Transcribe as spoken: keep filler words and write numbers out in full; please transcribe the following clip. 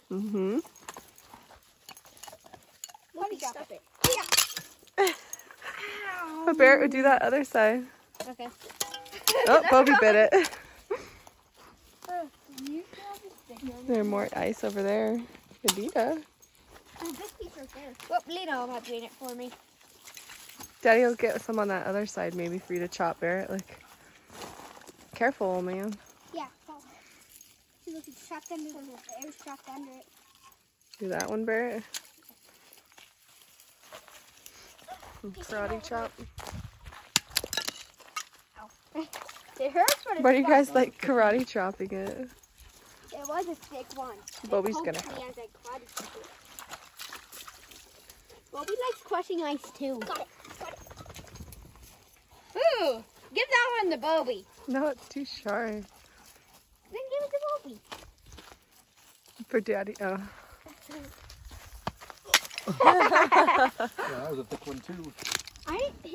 Mm-hmm. Let me stop it. Yeah. But Barrett would do that other side. Okay. Oh, Bobby bit it. Uh, you There's more ice over there. Adita. Oh, this piece right there. Well, Lena will have to it for me. Daddy will get some on that other side maybe for you to chop, Barrett. Like, careful, man. Yeah. Oh. See, look, it's trapped under the air's trapped under it. Do that one, Barrett. Karate chop. Ow. It hurts, but it's Why do you fun. guys like karate chopping it? It was a thick one. Bobby's It gonna poked me help. as I karate chopped it. Bobby likes crushing ice too. Got it. Got it. Ooh! Give that one to Bobby. No, it's too sharp. Then give it to Bobby. For Daddy. Oh. Yeah, that was a thick one too. I didn't